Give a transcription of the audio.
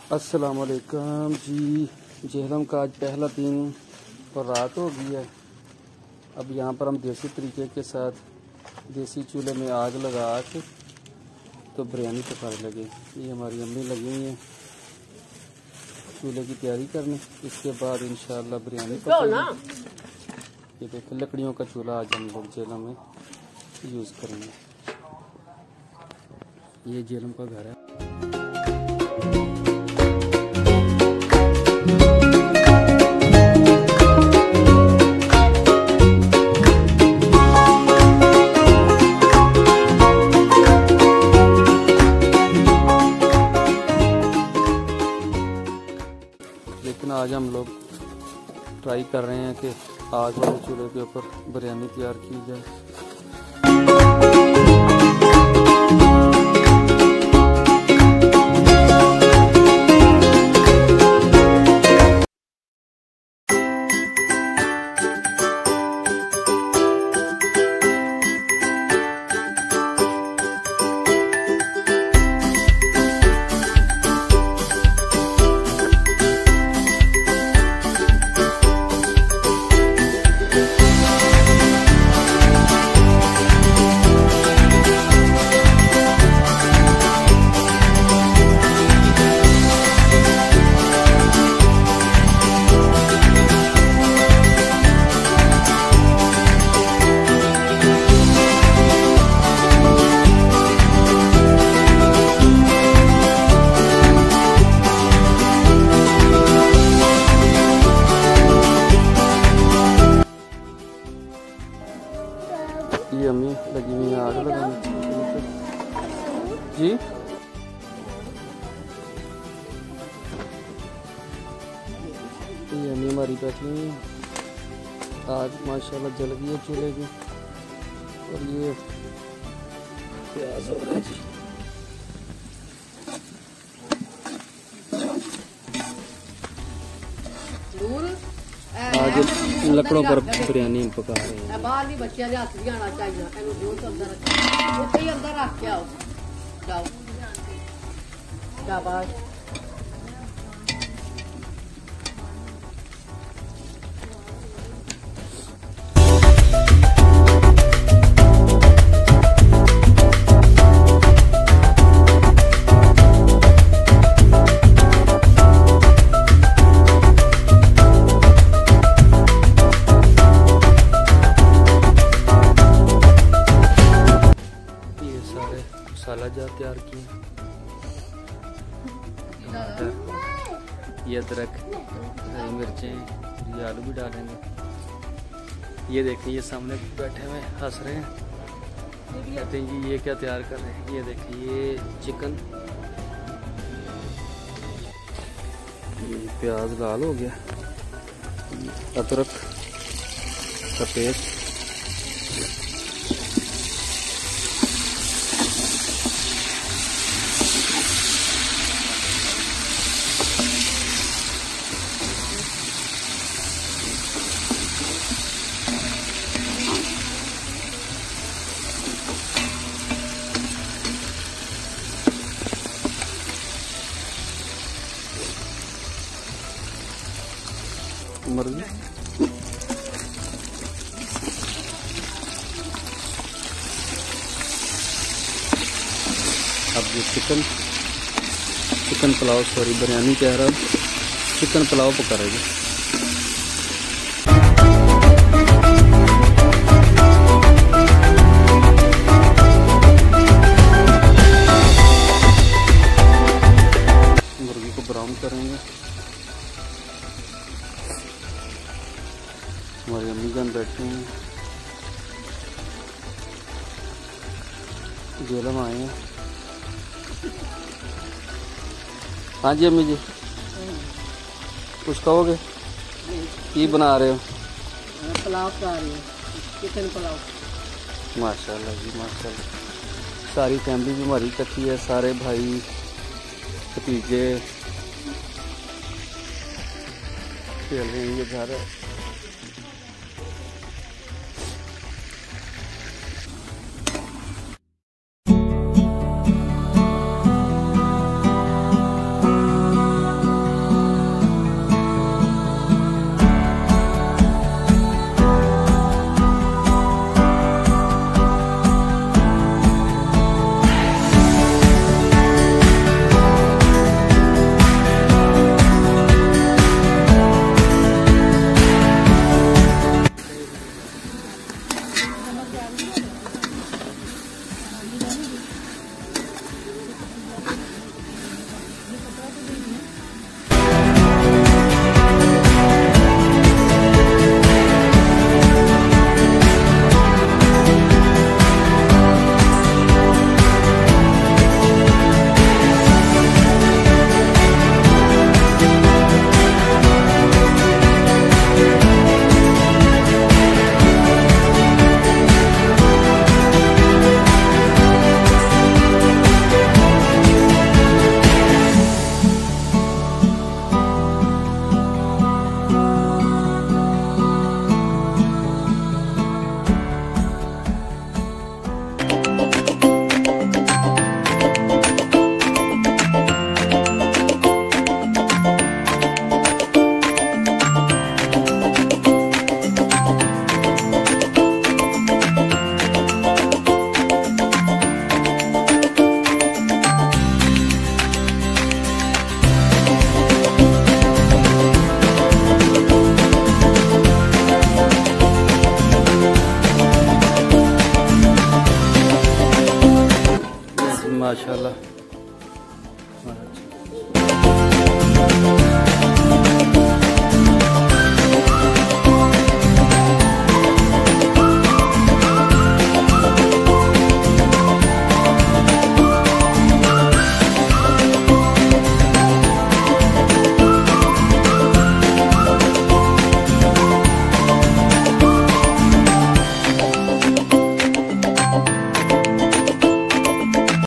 अस्सलाम वालेकुम जी। जहलम का आज पहला दिन और रात हो गई है। अब यहाँ पर हम देसी तरीके के साथ देसी चूल्हे में आग लगा के तो बिरयानी पकाने लगे। ये हमारी अम्मी लगी हुई है चूल्हे की तैयारी करने। इसके बाद इंशाल्लाह बिरयानी पकाएंगे। ये देखिए लकड़ियों का चूल्हा आज हम लोग जेलम में यूज़ करेंगे। ये जेलम का घर है। लेकिन आज हम लोग ट्राई कर रहे हैं कि आग वाले चूल्हे के ऊपर बिरयानी तैयार की जाए। ये अम्मी लगी हुई है आग लगाने जी। ये अम्मी हमारी बैठी हुई है। आग माशाल्लाह जल गई है चूल्हे की। और ये प्याज हो रहा है जी। आज लकड़ों पर बिरयानी पका रहे हैं। बाहर भी बच्चे हाथ भी आना चाहिए। अंदर रख के आओ। जाओ शाबाश। मसाला जार तैयार किए। टमाटर, ये अदरक, हरी मिर्चें, ये आलू भी डालेंगे। ये देखिए ये सामने बैठे हुए हंस रहे हैं। कहते हैं ये क्या तैयार कर रहे हैं। ये देखिए ये चिकन। ये प्याज लाल हो गया। अदरक का पेस्ट, मर्जी। अब ये चिकन पुलाव, सॉरी बिरयानी कह रहा हूँ, चिकन पुलाव पका रहे हैं। मुर्गी को ब्राउन करेंगे। हमारी अम्मी जान बैठे हैं, जेलम आए हैं। हाँ जी अम्मी जी, कुछ कहोगे? ये बना रहे हो? पुलाव बना रही हूँ, चिकन पुलाव। माशाल्लाह जी माशाल्लाह। सारी फैमिली भी हमारी इकट्ठी है, सारे भाई भतीजे खेल रहे हैं। ये घर है। है।